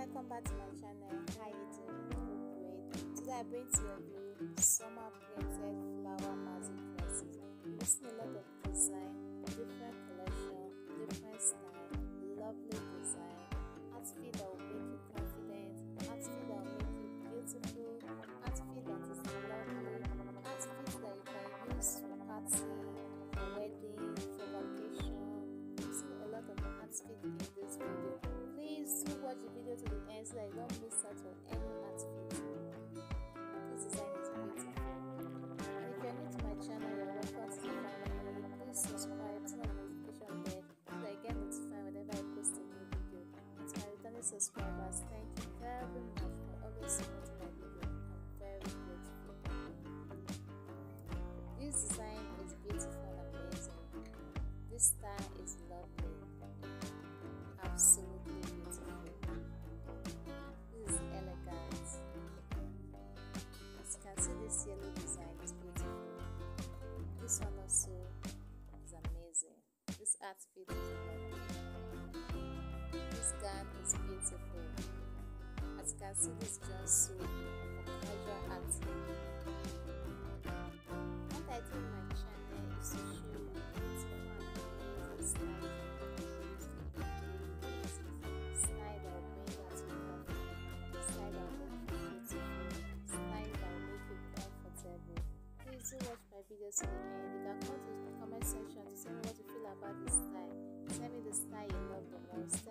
welcome back to my channel. How you doing? Hope great. Today I bring to your view summer printed flower maxi dresses. You've seen a lot of design, different collection, different style, lovely design, outfit that will make you confident, outfit that will make you beautiful, outfit that is lovely, outfit that you can use for party, for wedding, for vacation. You've seen a lot of outfit in this video. Please do watch the video to the end so that you don't miss out on any outfit. This design is beautiful. And if you're new to my channel, you're welcome to the family. Please subscribe, turn on the notification bell so that you get notified whenever I post a new video. And to my returning subscribers, thank you very much for always supporting my video. I'm very grateful. This design is beautiful and amazing. This style is lovely. Absolutely beautiful. This is elegant. As you can see, this yellow design is beautiful. This one also is amazing. This outfit is lovely. This gown is beautiful. As you can see, this jumpsuit for casual outing. What I do in my channel is to show you beautiful and amazing styles. Please do watch my videos to the end. You can come to the comment section to tell me what you feel about this style. Tell me the style you love the most.